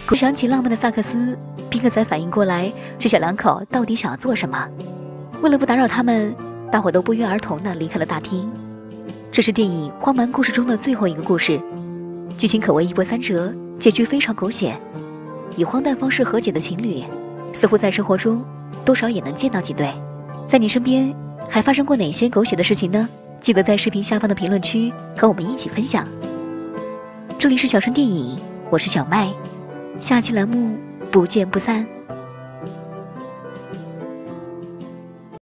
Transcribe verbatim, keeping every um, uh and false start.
回想起浪漫的萨克斯，宾客才反应过来，这小两口到底想要做什么。为了不打扰他们，大伙都不约而同地离开了大厅。这是电影《荒蛮故事》中的最后一个故事，剧情可谓一波三折，结局非常狗血。以荒诞方式和解的情侣，似乎在生活中多少也能见到几对。在你身边还发生过哪些狗血的事情呢？记得在视频下方的评论区和我们一起分享。这里是小声电影，我是小麦，下期栏目不见不散。